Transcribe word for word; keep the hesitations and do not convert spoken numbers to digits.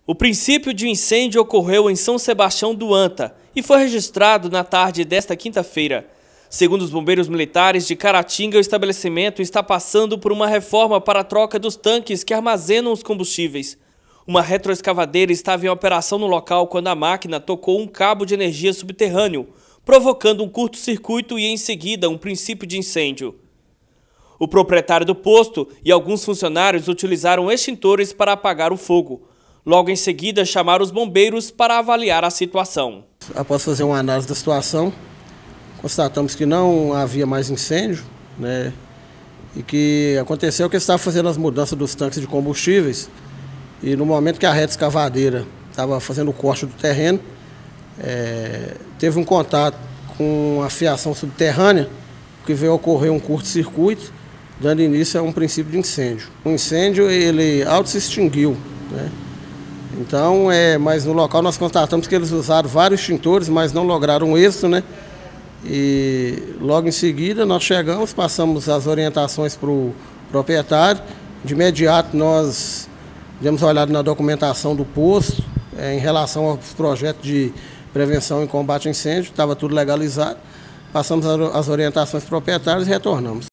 O princípio de incêndio ocorreu em São Sebastião do Anta e foi registrado na tarde desta quinta-feira. Segundo os bombeiros militares de Caratinga, o estabelecimento está passando por uma reforma para a troca dos tanques que armazenam os combustíveis. Uma retroescavadeira estava em operação no local quando a máquina tocou um cabo de energia subterrâneo, provocando um curto-circuito e, em seguida, um princípio de incêndio. O proprietário do posto e alguns funcionários utilizaram extintores para apagar o fogo. Logo em seguida, chamaram os bombeiros para avaliar a situação. Após fazer uma análise da situação, constatamos que não havia mais incêndio, né? E que aconteceu que eles estavam fazendo as mudanças dos tanques de combustíveis e no momento que a reta escavadeira estava fazendo o corte do terreno, é, teve um contato com a fiação subterrânea, que veio ocorrer um curto-circuito, dando início a um princípio de incêndio. O incêndio, ele auto se extinguiu, né? Então, é, mas no local nós constatamos que eles usaram vários extintores, mas não lograram êxito, né? E logo em seguida nós chegamos, passamos as orientações para o proprietário. De imediato nós demos uma olhada na documentação do posto, é, em relação aos projetos de prevenção e combate a incêndio, estava tudo legalizado. Passamos as orientações proprietárias e retornamos.